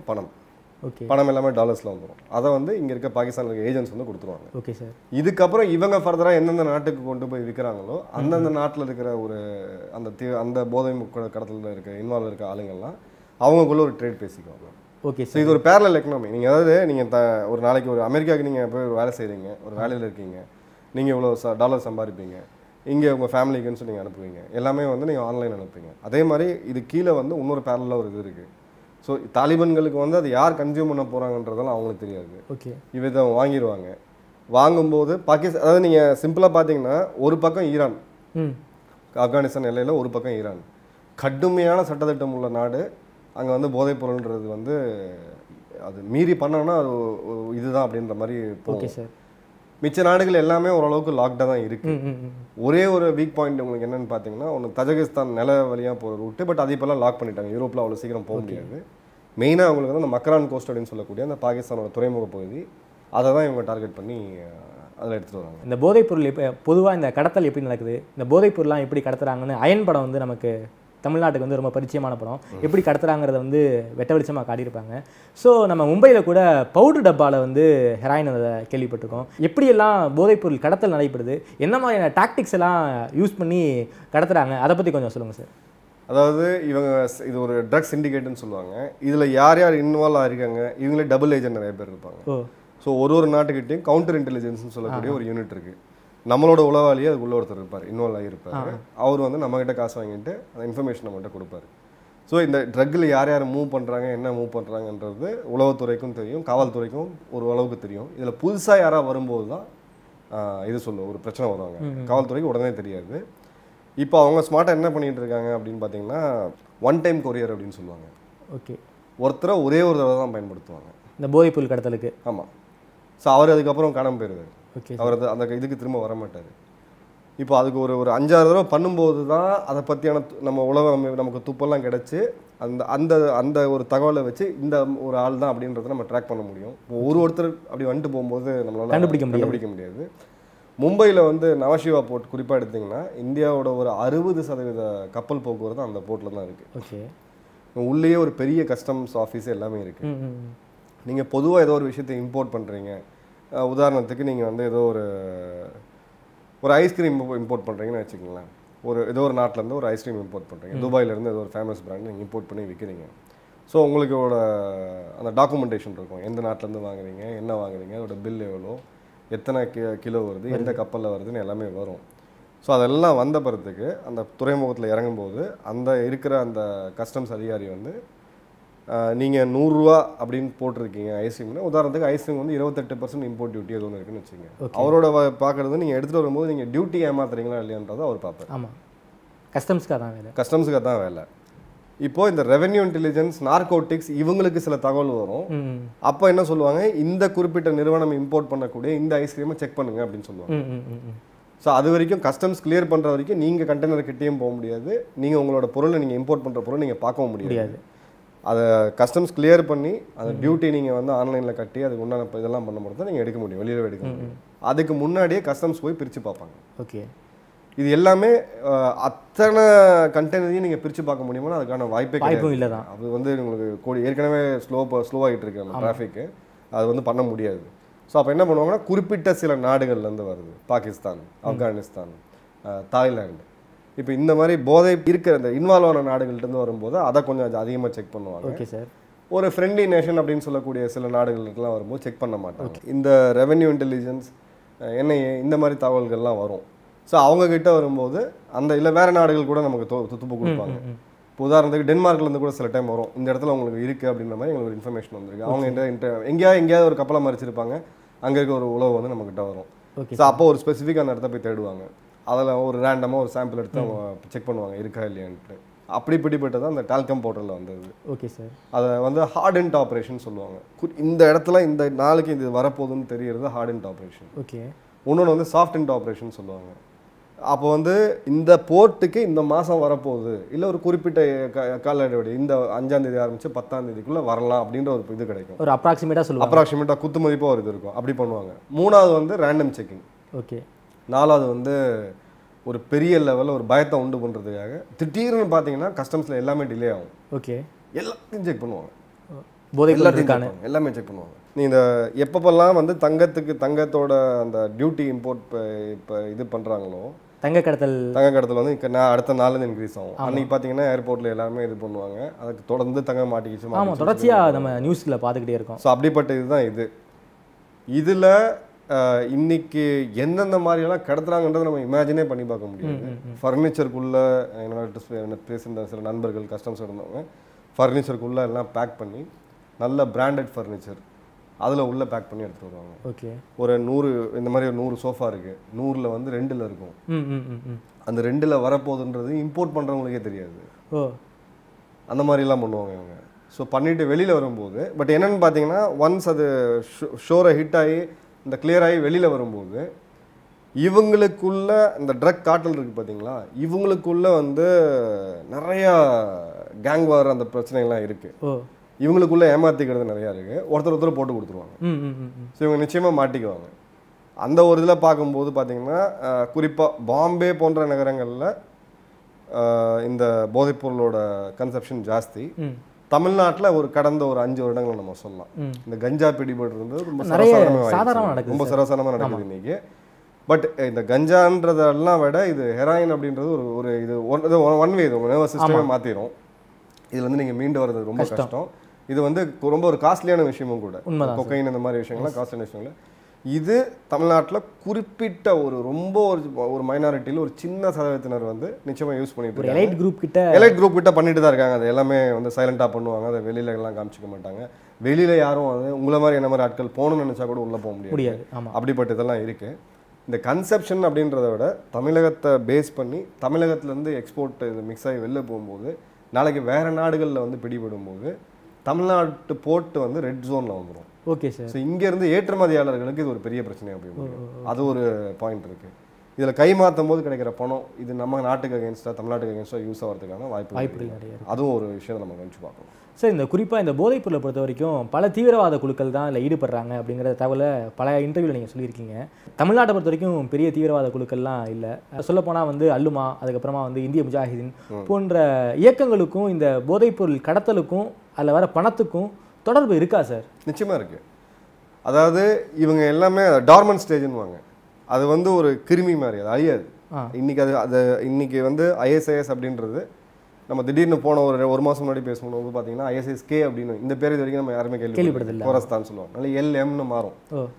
பணம் எல்லாமே டாலர்ஸில் வந்துடும். அதை வந்து இங்கே இருக்க பாகிஸ்தானில் இருக்க ஏஜென்ட்ஸ் வந்து கொடுத்துருவாங்க. Okay sir. இதுக்கப்புறம் இவங்க ஃபர்தராக எந்தெந்த நாட்டுக்கு கொண்டு போய் விற்கிறாங்களோ அந்தந்த நாட்டில் இருக்கிற ஒரு அந்த போதை கடத்தலில் இருக்க இன்வால்வ் இருக்க ஆளுங்கள்லாம் அவங்களுக்குள்ள ஒரு ட்ரேட் பேசிக்குவாங்க. Okay sir. இது ஒரு பேரலல் எக்கனாமி. நீங்கள் அதாவது நீங்கள் ஒரு நாளைக்கு ஒரு அமெரிக்காவுக்கு நீங்கள் போய் ஒரு வேலை செய்கிறீங்க, ஒரு வேலையில் இருக்கீங்க, நீங்கள் இவ்வளோ டாலர் சம்பாதிப்பீங்க, இங்கே உங்கள் ஃபேமிலிக்குன்னு சொல்லி நீங்கள் அனுப்புவீங்க, எல்லாமே வந்து நீங்கள் ஆன்லைன் அனுப்புவீங்க. அதே மாதிரி இது கீழே வந்து இன்னொரு பேரலாக ஒரு இது இருக்குது. ஸோ தாலிபான்களுக்கு வந்து அது யார் கன்சியூம் பண்ண போகிறாங்கன்றதெல்லாம் அவங்களுக்கு தெரியாது. ஓகே. இதை வாங்கிடுவாங்க. வாங்கும்போது பாகிஸ்தான், அதாவது நீங்கள் சிம்பிளாக பார்த்தீங்கன்னா ஒரு பக்கம் ஈரான், ஆப்கானிஸ்தான் எல்லையில் ஒரு பக்கம் ஈரான், கடுமையான சட்டத்திட்டம் உள்ள நாடு. அங்கே வந்து போதைப் பொருள்ன்றது வந்து அது மீறி பண்ணோன்னா அது இதுதான் அப்படின்ற மாதிரி போகும். சார். மிச்ச நாடுகள் எல்லாமே ஓரளவுக்கு லாக்டாக தான் இருக்குது. ஒரே ஒரு வீக் பாயிண்ட் உங்களுக்கு என்னென்னு பார்த்தீங்கன்னா, ஒன்று தஜகிஸ்தான் நில வழியாக போகிற ரூட்டு, பட் அது இப்போல்லாம் லாக் பண்ணிட்டாங்க. யூரோப்பில் அவ்வளோ சீக்கிரம் போக முடியாது. மெயினாக அவங்களுக்கு வந்து அந்த மக்ரான் கோஸ்ட் அப்படின்னு சொல்லக்கூடிய அந்த பாகிஸ்தானோட துறைமுக பகுதி, அதை தான் இவங்க டார்கெட் பண்ணி அதில் எடுத்துகிட்டு வராங்க. இந்த போதைப் பொருள் இப்போ பொதுவாக இந்த கடத்தல் எப்படி நடக்குது, இந்த போதைப் பொருள்லாம் எப்படி கடத்துறாங்கன்னு அயன் படம் வந்து நமக்கு தமிழ்நாட்டுக்கு வந்து ரொம்ப பரிச்சயமான படம். எப்படி கடத்துறாங்கிறத வந்து வெட்ட வெளிச்சமாக காட்டியிருப்பாங்க. ஸோ நம்ம மும்பையில் கூட பவுடர் டப்பாவில் வந்து ஹெராயின் கேள்விப்பட்டிருக்கோம். எப்படியெல்லாம் போதைப்பொருள் கடத்தல் நடைபெறுது, என்ன மாதிரியான டாக்டிக்ஸ் எல்லாம் யூஸ் பண்ணி கடத்துறாங்க, அதை பற்றி கொஞ்சம் சொல்லுங்கள் சார். அதாவது இவங்க இது ஒரு ட்ரக்ஸ் சிண்டிகேட்னு சொல்லுவாங்க. இதில் யார் யார் இன்வால்வ் ஆகிருக்காங்க, இவங்களே டபுள் ஏஜென்ட் நிறைய பேர் இருப்பாங்க. ஸோ ஒரு நாட்டுக்கிட்டையும் கவுண்டர் இன்டெலிஜென்ஸ்னு சொல்லக்கூடிய ஒரு யூனிட் இருக்குது. நம்மளோட உளவாளியே அதுக்குள்ள ஒருத்தர் இருப்பார், இன்வால்வ் ஆகியிருப்பார். அவர் வந்து நம்மகிட்ட காசு வாங்கிட்டு அந்த இன்ஃபர்மேஷன் நம்மகிட்ட கொடுப்பாரு. ஸோ இந்த ட்ரக்கில் யார் யார் மூவ் பண்ணுறாங்க, என்ன மூவ் பண்ணுறாங்கன்றது உளவுத்துறைக்கும் தெரியும், காவல்துறைக்கும் ஒரு அளவுக்கு தெரியும். இதில் புதுசாக யாராக வரும்போது தான் இது சொல்லுவோம், ஒரு பிரச்சனை வருவாங்க. காவல்துறைக்கு உடனே தெரியாது. இப்போ அவங்க ஸ்மார்ட்டாக என்ன பண்ணிகிட்டு இருக்காங்க அப்படின்னு பார்த்தீங்கன்னா ஒன் டைம் கொரியர் அப்படின்னு சொல்லுவாங்க. ஓகே. ஒருத்தரை ஒரே ஒரு தடவை தான் பயன்படுத்துவாங்க இந்த போதைப்பொருள் கடத்தலுக்கு. ஆமாம். ஸோ அவர் அதுக்கப்புறம் காணாமல் போயிடுவார். ஓகே. அவர் அந்த இதுக்கு திரும்ப வர மாட்டார். இப்போ அதுக்கு ஒரு 5-6 தடவை பண்ணும்போது தான் அதை பற்றியான நம்ம உலகம் நமக்கு துப்பெல்லாம் கிடச்சி அந்த அந்த அந்த ஒரு தகவலை வச்சு இந்த ஒரு ஆள் தான் அப்படின்றத நம்ம ட்ராக் பண்ண முடியும். ஒருத்தர் அப்படி வந்துட்டு போகும்போது நம்மளால் கண்டுபிடிக்க முடியாது. மும்பையில் வந்து நவசிவா போர்ட் குறிப்பாக எடுத்திங்கன்னா இந்தியாவோட ஒரு 60% கப்பல் போக்குவரத்து அந்த போர்ட்டில் தான் இருக்குது. ஓகே. உள்ளேயே ஒரு பெரிய கஸ்டம்ஸ் ஆஃபீஸ் எல்லாமே இருக்குது. நீங்கள் பொதுவாக ஏதோ ஒரு விஷயத்தை இம்போர்ட் பண்ணுறீங்க, உதாரணத்துக்கு நீங்கள் வந்து ஏதோ ஒரு ஐஸ்கிரீம் இம்போர்ட் பண்ணுறீங்கன்னு வச்சுக்கோங்களேன். ஏதோ ஒரு நாட்டிலேருந்து ஒரு ஐஸ்கிரீம் இம்போர்ட் பண்ணுறீங்க, துபாயிலேருந்து ஏதோ ஒரு ஃபேமஸ் பிராண்ட் நீங்கள் இம்போர்ட் பண்ணி விற்கிறீங்க. ஸோ உங்களுக்கோட அந்த டாக்குமெண்டேஷன் இருக்கும், எந்த நாட்டிலேருந்து வாங்குறீங்க, என்ன வாங்குறீங்க, அதோட பில் எவ்வளோ, எத்தனை கிலோ வருது, எந்த கப்பலில் வருதுன்னு எல்லாமே வரும். ஸோ அதெல்லாம் வந்த பிறத்துக்கு அந்த துறைமுகத்தில் இறங்கும்போது அந்த இருக்கிற அந்த கஸ்டம்ஸ் அதிகாரி வந்து நீங்கள் 100 ரூபா அப்படின்னு போட்டிருக்கீங்க ஐஸ்கிரீம்னா, உதாரணத்துக்கு ஐஸ்கிரீம் வந்து 28% இம்போர்ட் டியூட்டி எதுவும் இருக்குன்னு வச்சுங்க. அவரோட பார்க்குறது நீங்கள் எடுத்துகிட்டு வரும்போது நீங்கள் டியூட்டி ஏமாத்துறீங்களா இல்லையான்றதை அவர் பார்ப்பார். ஆமாம், கஸ்டம்ஸ்க்காக தான் வேலை. கஸ்டம்ஸுக்காக தான் வேலை. இப்போது இந்த ரெவென்யூ இன்டெலிஜென்ஸ், நார்கோட்டிக்ஸ் இவங்களுக்கு சில தகவல் வரும். அப்போ என்ன சொல்லுவாங்க, இந்த குறிப்பிட்ட நிறுவனம் இம்போர்ட் பண்ணக்கூடிய இந்த ஐஸ்கிரீமை செக் பண்ணுங்க அப்படின்னு சொல்லுவாங்க. ஸோ அது வரைக்கும் கஸ்டம்ஸ் கிளியர் பண்ணுற வரைக்கும் நீங்கள் கண்டெய்னர் கிட்டேயும் போக முடியாது, நீங்கள் உங்களோட பொருளை நீங்கள் இம்போர்ட் பண்ணுற பொருளை நீங்கள் பார்க்கவும் முடியாது. அதை கஸ்டம்ஸ் கிளியர் பண்ணி அந்த டியூட்டி நீங்கள் வந்து ஆன்லைனில் கட்டி அதுக்கு உண்டான இதெல்லாம் பண்ணும்போது தான் நீங்கள் எடுக்க முடியும், வெளியில் எடுக்க முடியும். அதுக்கு முன்னாடியே கஸ்டம்ஸ் போய் பிரித்து பார்ப்பாங்க. ஓகே. இது எல்லாமே அத்தனை கண்டெய்னரையும் நீங்கள் பிரித்து பார்க்க முடியுமா? அதுக்கான வாய்ப்பே இல்லை தான். அது வந்து உங்களுக்கு ஏற்கனவே ஸ்லோவாகிட்டு இருக்கு அந்த டிராஃபிக்கு, அது வந்து பண்ண முடியாது. ஸோ அப்போ என்ன பண்ணுவாங்கன்னா குறிப்பிட்ட சில நாடுகள்லேருந்து வருது, பாகிஸ்தான், ஆப்கானிஸ்தான், தாய்லாந்து, இப்போ இந்த மாதிரி போதை இருக்கிற இந்த இன்வால்வ் ஆன நாடுகள்கிட்ட வரும்போது அதை கொஞ்சம் அதிகமாக செக் பண்ணுவாங்க. Okay sir. ஒரு ஃப்ரெண்ட்லி நேஷன் அப்படின்னு சொல்லக்கூடிய சில நாடுகளுக்கெல்லாம் வரும்போது செக் பண்ண மாட்டாங்க. இந்த ரெவென்யூ இன்டெலிஜென்ஸ், என்ஐஏ இந்த மாதிரி தகவல்கள்லாம் வரும். ஸோ அவங்கக்கிட்ட வரும்போது அந்த இல்லை வேறு நாடுகள் கூட நமக்கு துப்பு கொடுப்பாங்க. இப்போ உதாரணத்துக்கு டென்மார்க்லேருந்து கூட சில டைம் வரும், இந்த இடத்துல உங்களுக்கு இருக்குது அப்படின்ற மாதிரி எங்களுக்கு ஒரு இன்ஃபர்மேஷன் வந்திருக்கு. அவங்க எங்கேயாவது ஒரு கப்பலை மறைச்சிருப்பாங்க, அங்கே இருக்க ஒரு உழவு வந்து நம்மக்கிட்ட வரும். ஸோ அப்போ ஒரு ஸ்பெசிஃபிக்காக அந்த இடத்த போய் தேடுவாங்க, அதில் ஒரு ரேண்டமாக ஒரு சாம்பிள் எடுத்து அவங்க செக் பண்ணுவாங்க இருக்கா இல்லையான்ட்டு. அப்படி பிடிப்பட்டது அந்த டால்கம் போர்ட்டலில் வந்தது. Okay sir. அதை வந்து ஹார்டன்ட் ஆப்ரேஷன் சொல்லுவாங்க. இந்த இடத்துல இந்த நாளைக்கு இது வரப்போகுதுன்னு தெரியறது ஹார்டன்ட் ஆப்ரேஷன். ஓகே. இன்னொன்று வந்து சாஃப்டன்ட் ஆப்ரேஷன் சொல்லுவாங்க. அப்போ வந்து இந்த போர்ட்டுக்கு இந்த மாதம் வரப்போகுது, இல்லை ஒரு குறிப்பிட்ட கால இடைவெளி இந்த 5ஆம் தேதி ஆரம்பித்து 10ஆம் தேதிக்குள்ளே வரலாம் அப்படின்ற ஒரு இது கிடைக்கும். ஒரு அப்ராக்சிமேட்டாக குத்து மதிப்பாக ஒரு இது இருக்கும். அப்படி பண்ணுவாங்க. 3வது வந்து ரேண்டம் செக்கிங். ஓகே. 4வது வந்து ஒரு பெரிய லெவலில் ஒரு பயத்தை உண்டு பண்ணுறதுக்காக திடீர்னு பார்த்தீங்கன்னா கஸ்டம்ஸில் எல்லாமே டிலே ஆகும். ஓகே. எல்லாத்தையும் செக் பண்ணுவாங்க, எல்லாமே செக் பண்ணுவாங்க. நீ இந்த எப்பப்பெல்லாம் வந்து தங்கத்தோட அந்த டியூட்டி இம்போர்ட் இப்போ இது பண்ணுறாங்களோ, தங்க கடத்தல் வந்து நான் அடுத்த நாள்லேருந்து இன்க்ரீஸ் ஆகும். அன்றைக்கி பார்த்தீங்கன்னா ஏர்போர்ட்டில் எல்லாமே இது பண்ணுவாங்க, அதுக்கு தொடர்ந்து தங்கம் மாட்டிக்கிச்சு, தொடர்ச்சியாக நம்ம நியூஸில் பார்த்துக்கிட்டே இருக்கோம். ஸோ அப்படிப்பட்ட இதுதான் இது. இதில் இன்னைக்கு எந்தெந்த மாதிரியெல்லாம் கடத்துறாங்கன்றதை நம்ம இமேஜினே பண்ணி பார்க்க முடியாது. ஃபர்னிச்சருக்குள்ளே என்னோட பேசுகிற சில நண்பர்கள் கஸ்டம்ஸ் இருந்தவங்க ஃபர்னிச்சருக்குள்ளே எல்லாம் பேக் பண்ணி நல்ல பிராண்டட் ஃபர்னிச்சர் அதில் உள்ளே பேக் பண்ணி எடுத்துகிட்டு வருவாங்க. ஓகே. ஒரு 100 இந்த மாதிரி ஒரு 100 சோஃபா இருக்குது, 100ல் வந்து 2ல் இருக்கும். அந்த 2ல் வரப்போகுதுன்றது இம்போர்ட் பண்ணுறவங்களுக்கே தெரியாது. ஓ, அந்த மாதிரிலாம் பண்ணுவாங்க இவங்க. ஸோ பண்ணிவிட்டு வெளியில் வரும்போது பட் என்னென்னு பார்த்தீங்கன்னா ஒன்ஸ் அது ஷோரை ஹிட் ஆகி இந்த கிளியர் ஆகி வெளியில் வரும்போது இவங்களுக்குள்ள இந்த ட்ரக் காட்டல் இருக்குது பார்த்தீங்களா, இவங்களுக்குள்ள வந்து நிறையா கேங் வார் அந்த பிரச்சனைகள்லாம் இருக்குது. இவங்களுக்குள்ள ஏமாற்றிக்கிறது நிறையா இருக்குது. ஒருத்தர் போட்டு கொடுத்துருவாங்க. ஸோ இவங்க நிச்சயமாக மாட்டிக்குவாங்க. அந்த ஒரு இதில் பார்க்கும்போது பார்த்தீங்கன்னா குறிப்பாக பாம்பே போன்ற நகரங்களில் இந்த போதைப்பொருளோட கன்சப்ஷன் ஜாஸ்தி. தமிழ்நாட்டில் கடந்த ஒரு 5 வருடங்கள் நம்ம சொல்லலாம் இந்த கஞ்சா பிடிபடுறது ரொம்ப சராசரமாக நடக்குது இன்னைக்கு. பட் இந்த கஞ்சான்றதெல்லாம் விட இது ஹெராயின் அப்படின்றது ஒரு இது ஒன் வே, இது உங்கள் நர்வஸ் சிஸ்டமே மாற்றிடும். இதில் வந்து நீங்கள் மீண்டு வர்றது ரொம்ப கஷ்டம். இது வந்து ரொம்ப ஒரு காஸ்ட்லியான விஷயமும் கூட. கொக்கைன் இந்த மாதிரி விஷயங்கள்லாம் காஸ்ட்லியான விஷயங்கள். இது தமிழ்நாட்டில் குறிப்பிட்ட ரொம்ப ஒரு மைனாரிட்டியில் ஒரு சின்ன சதவீதத்தினர் வந்து நிச்சயமாக யூஸ் பண்ணிட்டு இருக்காங்க. எலைட் குரூப் கிட்ட பண்ணிட்டு தான் இருக்காங்க. அது எல்லாமே வந்து சைலண்டாக பண்ணுவாங்க, அதை வெளியில எல்லாம் காமிச்சிக்க மாட்டாங்க. வெளியில யாரும் அது உங்களை மாதிரி என்ன மாதிரி ஆட்கள் போகணும்னு நினைச்சா கூட உள்ளே போக முடியாது. அப்படிப்பட்ட இதெல்லாம் இருக்கு. இந்த கன்செப்ஷன் அப்படின்றத விட தமிழகத்தை பேஸ் பண்ணி தமிழகத்துலேருந்து எக்ஸ்போர்ட் இது மிக்ஸ் ஆகி வெளில போகும்போது நாளைக்கு வேறு நாடுகளில் வந்து பிடிபடும் போது தமிழ்நாட்டு போர்ட்டு வந்து ரெட் ஜோனில் வந்துடும். Okay sir. ஸோ இங்கேருந்து ஏற்றுமதியாளர்களுக்கு இது ஒரு பெரிய பிரச்சனை அப்படின்னு அது ஒரு பாயிண்ட் இருக்குது. இதில் கை மாற்றும் போது கிடைக்கிற பணம் இது நம்ம நாட்டுக்கு அகேன்ஸ்டாக தமிழ்நாட்டுக்கு அகேன்ஸ்டாக யூஸ் ஆகிறதுக்கான வாய்ப்புகள் நிறைய. அதுவும் ஒரு விஷயத்தை நம்ம கவனிச்சு பார்க்கணும் சார். இந்த குறிப்பாக இந்த போதைப் பொருளை பொறுத்த வரைக்கும் பல தீவிரவாத குழுக்கள் தான் இதில் ஈடுபடுறாங்க அப்படிங்கிற தகவலை பல இன்டர்வியூவில் நீங்கள் சொல்லியிருக்கீங்க. தமிழ்நாட்டை பொறுத்த வரைக்கும் பெரிய தீவிரவாத குழுக்கள்லாம் இல்லை. சொல்லப்போனால் வந்து அல்லுமா, அதுக்கப்புறமா வந்து இந்திய முஜாஹிதீன் போன்ற இயக்கங்களுக்கும் இந்த போதைப் பொருள் கடத்தலுக்கும் அதில் வர பணத்துக்கும் தொடர்பு இருக்கா சார்? நிச்சயமாக இருக்குது. அதாவது இவங்க எல்லாமே டார்மன் ஸ்டேஜ்னுவாங்க. அது வந்து ஒரு கிருமி மாதிரி, அது அழியாது. இன்னைக்கு இன்னைக்கு வந்து ஐஎஸ்ஐஎஸ் அப்படின்றது நம்ம திடீர்னு போன ஒரு மாதம் முன்னாடி பேசும்போது பார்த்தீங்கன்னா ஐஎஸ்எஸ்கே அப்படின்னு இந்த பேர் இது வரைக்கும் நம்ம யாருமே கேள்விப்பட்டதில்லை. கோரஸ்தான் சொல்லுவாங்க, அதனால எல்எம்னு மாறும்.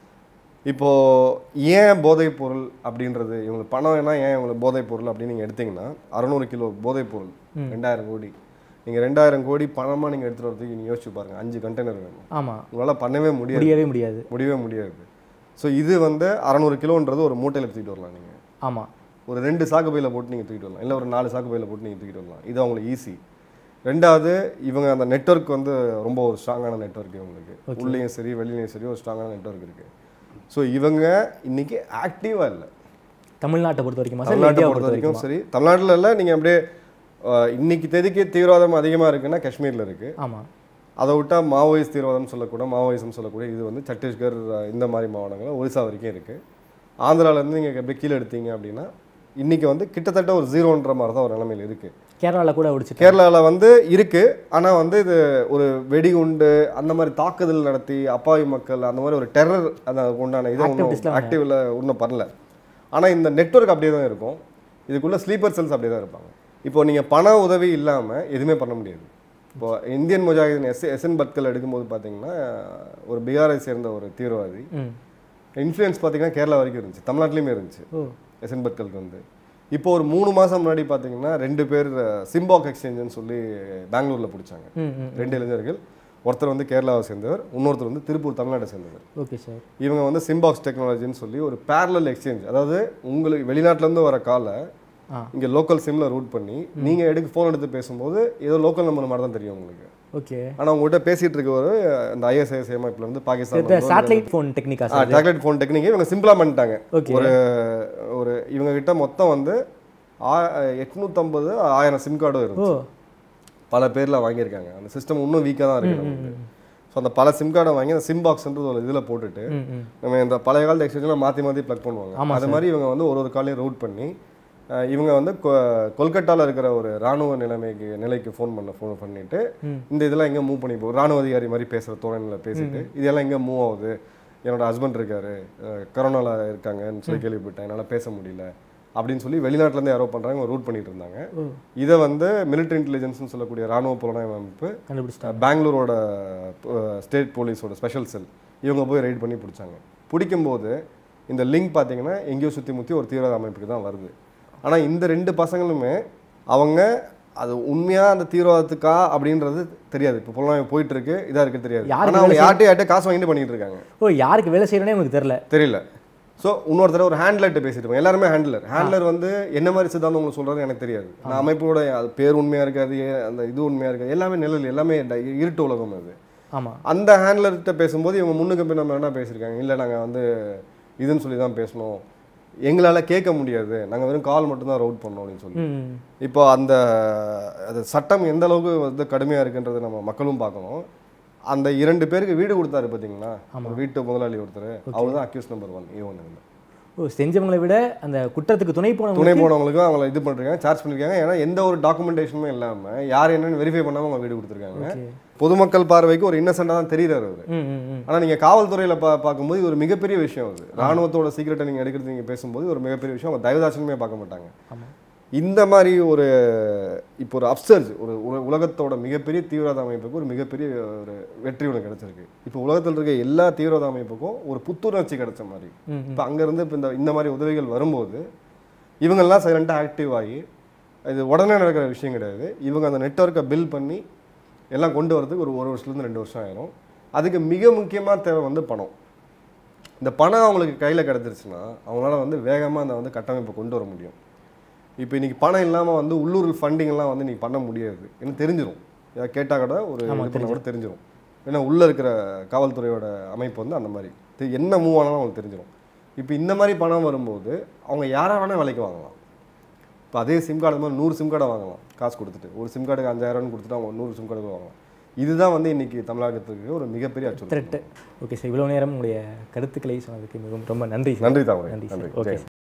இப்போது ஏன் போதைப் பொருள் அப்படின்றது இவங்களுக்கு பணம் வேணா ஏன் இவங்களுக்கு போதைப் பொருள் அப்படின்னு நீங்கள் எடுத்திங்கன்னா 600 கிலோ போதைப் பொருள் 2000 கோடி. நீங்கள் 2000 கோடி பணமாக நீங்கள் எடுத்துகிட்டு வரதுக்கு நீங்கள் யோசிச்சு பாருங்கள், 5 கண்டெய்னர் வேணும். ஆமாம், உங்களால் பண்ணவே முடியவே முடியாது. ஸோ இது வந்து 600 கிலோன்றது ஒரு மூட்டையில் தூக்கிட்டு வரலாம் நீங்கள். ஆமாம், ஒரு 2 சாக்கு பையில் போட்டு நீங்கள் தூக்கிட்டு வரலாம், இல்லை ஒரு 4 சாக்கு பையில் போட்டு நீங்கள் தூக்கிட்டு வரலாம். இது அவங்களுக்கு ஈஸி. ரெண்டாவது, இவங்க அந்த நெட்வொர்க் வந்து ரொம்ப ஒரு ஸ்ட்ராங்கான நெட்வொர்க் இவங்களுக்கு. உள்ளேயும் சரி வெளியிலையும் சரி ஒரு ஸ்ட்ராங்கான நெட்வொர்க் இருக்குது. ஸோ இவங்க இன்னைக்கு ஆக்டிவாக இல்லை தமிழ்நாட்டை பொறுத்த வரைக்கும். தமிழ்நாட்டை பொறுத்த வரைக்கும் சரி, தமிழ்நாட்டில் இல்லை. நீங்கள் அப்படியே இன்னைக்கு தேதிக்கு தீவிரவாதம் அதிகமாக இருக்குன்னா காஷ்மீரில் இருக்குது. ஆமாம், அதை விட்டால் மாவோயிஸ்ட் தீவிரவாதம் சொல்லக்கூடிய இது வந்து சத்தீஸ்கர் இந்த மாதிரி மாவட்டங்களில் ஒரிசா வரைக்கும் இருக்குது. ஆந்திராவிலேருந்து நீங்கள் அப்படியே கீழே எடுத்தீங்க அப்படின்னா இன்றைக்கி வந்து கிட்டத்தட்ட ஒரு 0ன்ற மாதிரி தான் ஒரு நிலைமையில் இருக்குது. கேரளாவில் கூட ஒடிச்சு கேரளாவில் வந்து இருக்குது. ஆனால் வந்து இது ஒரு வெடிகுண்டு அந்த மாதிரி தாக்குதல் நடத்தி அப்பாவி மக்கள் அந்த மாதிரி ஒரு டெரர் அந்த உண்டான இது ஒன்றும் ஆக்டிவில் ஒன்றும் பண்ணல. ஆனால் இந்த நெட்வொர்க் அப்படியே தான் இருக்கும். இதுக்குள்ளே ஸ்லீப்பர் செல்ஸ் அப்படியே தான் இருப்பாங்க. இப்போது நீங்கள் பண உதவி இல்லாமல் எதுவுமே பண்ண முடியாது. இப்போது இந்தியன் முஜாஹிதீன் எஸ்என் பட்கல் எடுக்கும்போது பார்த்தீங்கன்னா ஒரு பீகாரை சேர்ந்த ஒரு தீவிரவாதி இன்ஃப்ளூயன்ஸ் பார்த்தீங்கன்னா கேரளா வரைக்கும் இருந்துச்சு, தமிழ்நாட்டிலையுமே இருந்துச்சு எஸ்என் பட்கலுக்கு வந்து. இப்போ ஒரு 3 மாதம் முன்னாடி பார்த்தீங்கன்னா 2 பேர் சிம்பாக் எக்ஸ்சேஞ்சுன்னு சொல்லி பெங்களூரில் பிடிச்சாங்க. 2 இளைஞர்கள். ஒருத்தர் வந்து கேரளாவை சேர்ந்தவர், இன்னொருத்தர் வந்து திருப்பூர் தமிழ்நாட்டை சேர்ந்தவர். Okay sir. இவங்க வந்து சிம்பாக்ஸ் டெக்னாலஜின்னு சொல்லி ஒரு பேரலல் எக்ஸ்சேஞ்ச், அதாவது உங்களுக்கு வெளிநாட்டிலேருந்து வர காலை இங்கே லோக்கல் சிம்ல ரூட் பண்ணி நீங்கள் ஃபோன் எடுத்து பேசும்போது ஏதோ லோக்கல் நம்பர் மாதிரி தான் தெரியும் உங்களுக்கு. ஓகே. ஆனால் உங்கள்கிட்ட பேசிகிட்டு இருக்க ஒரு அந்த ஐஎஸ்ஐஎஸ் அமைப்பில் வந்து பாகிஸ்தான் சேட்டலைட் ஃபோன் டெக்னிக்கா சேட்டலைட் ஃபோன் டெக்னிக்கை இவங்க சிம்பிளாக பண்ணிட்டாங்க. ஒரு இவங்க கிட்ட மொத்தம் வந்து 850 1000 சிம் கார்டும் இருந்துச்சு. பல பேரில் வாங்கியிருக்காங்க. அந்த சிஸ்டம் இன்னும் வீக்காக தான் இருக்குது. ஸோ அந்த பல சிம் கார்டை வாங்கி அந்த சிம் பாக்ஸ்ன்றது ஒரு இதில் போட்டுட்டு நம்ம இந்த பழைய காலத்து எக்ஸ்சேஞ்சில் மாற்றி ப்ளக் பண்ணுவாங்க. அது மாதிரி இவங்க வந்து ஒரு காலையும் ரூட் பண்ணி இவங்க வந்து கொல்கட்டாவில் இருக்கிற ஒரு இராணுவ நிலைக்கு ஃபோன் பண்ணிட்டு இந்த இதெல்லாம் எங்கே மூவ் பண்ணி போகும், இராணுவ அதிகாரி மாதிரி பேசுகிற தோரணையில் பேசிட்டு இதெல்லாம் எங்கே மூவ் ஆகுது, என்னோட ஹஸ்பண்ட் இருக்காரு, கரோனாவில் இருக்காங்கன்னு சொல்லி கேள்விப்பட்டேன், என்னால் பேச முடியல அப்படின்னு சொல்லி வெளிநாட்டிலேருந்து யாரோ பண்ணுறாங்க, ரூட் பண்ணிட்டு இருந்தாங்க. இதை வந்து மிலிட்ரி இன்டெலிஜென்ஸ்னு சொல்லக்கூடிய இராணுவ புலனாய்வு அமைப்பு பெங்களூரோட ஸ்டேட் போலீஸோட ஸ்பெஷல் செல் இவங்க போய் ரைட் பண்ணி பிடிச்சாங்க. பிடிக்கும்போது இந்த லிங்க் பார்த்தீங்கன்னா எங்கேயோ சுற்றி முற்றி ஒரு தீவிரவாத அமைப்புக்கு தான் வருது. ஆனால் இந்த 2 பசங்களுமே அவங்க அது உண்மையாக அந்த தீவிரவாதத்துக்கா அப்படின்றது தெரியாது. இப்போ புலனாய்வு போயிட்டு இருக்கு, இதாக இருக்குது தெரியாது. ஆனால் அவங்க யார்கிட்ட காசு வாங்கிட்டு பண்ணிட்டு இருக்காங்க. யாருக்கு வேலை செய்யணும்னே உங்களுக்கு தெரியல. ஸோ இன்னொருத்தர ஒரு ஹேண்ட்லர்கிட்ட பேசிட்டு இருப்பாங்க. எல்லாருமே ஹேண்ட்லர் வந்து என்ன மாதிரி சித்தாந்தம் உங்களுக்கு சொல்கிறது எனக்கு தெரியாது. நான் அமைப்போட அது பேர் உண்மையாக இருக்காது, அந்த இது உண்மையாக இருக்காது, எல்லாமே நிழல், எல்லாமே இருட்டு உலகம் அது. ஆமாம். அந்த ஹேண்ட்லர்கிட்ட பேசும்போது இவங்க முன்னுக்கு பின் நம்ம என்ன பேசியிருக்காங்க, இல்லை நாங்கள் வந்து இதுன்னு சொல்லி தான் பேசணும், எங்களால் கேட்க முடியாது, நாங்கள் வெறும் கால் மட்டும்தான் ரவுட் பண்ணோம் அப்படின்னு சொல்லி. இப்போ அந்த சட்டம் எந்த அளவுக்கு வந்து கடுமையாக இருக்குன்றது நம்ம மக்களும் பார்க்கணும். அந்த 2 பேருக்கு வீடு கொடுத்தாரு பார்த்தீங்களா, வீட்டு முதலாளி ஒருத்தர், அவர் தான் அக்யூஸ் நம்பர் 1 E1. செஞ்சவங்களை விட அந்த குற்றத்துக்கு துணை போனவங்களுக்கும் அவங்களை இது பண்ணிருக்காங்க, சார்ஜ் பண்ணிருக்காங்க. ஏன்னா எந்த ஒரு டாக்குமெண்டேஷனுமே இல்லாமல் யார் என்னன்னு வெரிஃபை பண்ணாமல் அவங்க வீடு கொடுத்துருக்காங்க. பொதுமக்கள் பார்வைக்கு ஒரு இன்னசென்ட்டாக தான் தெரியுறாரு அவர். ஆனால் நீங்கள் காவல்துறையில் பார்க்கும்போது ஒரு மிகப்பெரிய விஷயம் அது. ராணுவத்தோட சீக்கிரட்டை நீங்கள் எடுக்கிறது நீங்கள் பேசும்போது ஒரு மிகப்பெரிய விஷயம். அவங்க தயவுதாட்சணமே பார்க்க மாட்டாங்க. இந்த மாதிரி ஒரு இப்போ ஒரு அப்சர்ஜ், ஒரு உலகத்தோட மிகப்பெரிய தீவிரவாத அமைப்புக்கு ஒரு மிகப்பெரிய ஒரு வெற்றி ஒன்று கிடைச்சிருக்கு. இப்போ உலகத்தில் இருக்க எல்லா தீவிரவாத அமைப்புக்கும் ஒரு புத்துணர்ச்சி கிடைச்ச மாதிரி. இப்போ அங்கேருந்து இப்போ இந்த மாதிரி உதவிகள் வரும்போது இவங்கெல்லாம் சைலண்டாக ஆக்டிவ் ஆகி, இது உடனே நடக்கிற விஷயம் கிடையாது. இவங்க அந்த நெட்வொர்க்கை பில்ட் பண்ணி எல்லாம் கொண்டு வரதுக்கு ஒரு வருஷத்துலேருந்து 2 வருஷம் ஆயிரும். அதுக்கு மிக முக்கியமாக தேவை வந்து பணம். இந்த பணம் அவங்களுக்கு கையில் கிடச்சிருச்சுன்னா அவங்களால வந்து வேகமாக அந்த வந்து கட்டமைப்பை கொண்டு வர முடியும். இப்போ இன்றைக்கி பணம் இல்லாமல் வந்து உள்ளூர் ஃபண்டிங்லாம் வந்து நீங்கள் பண்ண முடியாது, எனக்கு தெரிஞ்சிடும். ஏதாவது கேட்டால் கூட ஒரு இது பண்ண கூட தெரிஞ்சிடும். ஏன்னா உள்ளே இருக்கிற காவல்துறையோட அமைப்பு வந்து அந்த மாதிரி என்ன மூவ் ஆனாலும் அவங்களுக்கு தெரிஞ்சிடும். இப்போ இந்த மாதிரி பணம் வரும்போது அவங்க யாரை வேணால் விலைக்கு வாங்கலாம். இப்போ அதே சிம் கார்டு மாதிரி 100 சிம் கார்டை வாங்கலாம் காசு கொடுத்துட்டு. ஒரு சிம் கார்டுக்கு 5000 கொடுத்துட்டு அவங்க 100 சிம் கார்டு வாங்கலாம். இதுதான் வந்து இன்றைக்கி தமிழகத்துக்கு ஒரு மிகப்பெரிய அச்சுறுத்தல். ஓகே சார், இவ்வளோ நேரம் உங்களுடைய கருத்துக்களை சொன்னதுக்கு மிகவும் ரொம்ப நன்றி. நன்றி தான். நன்றி. ஓகே.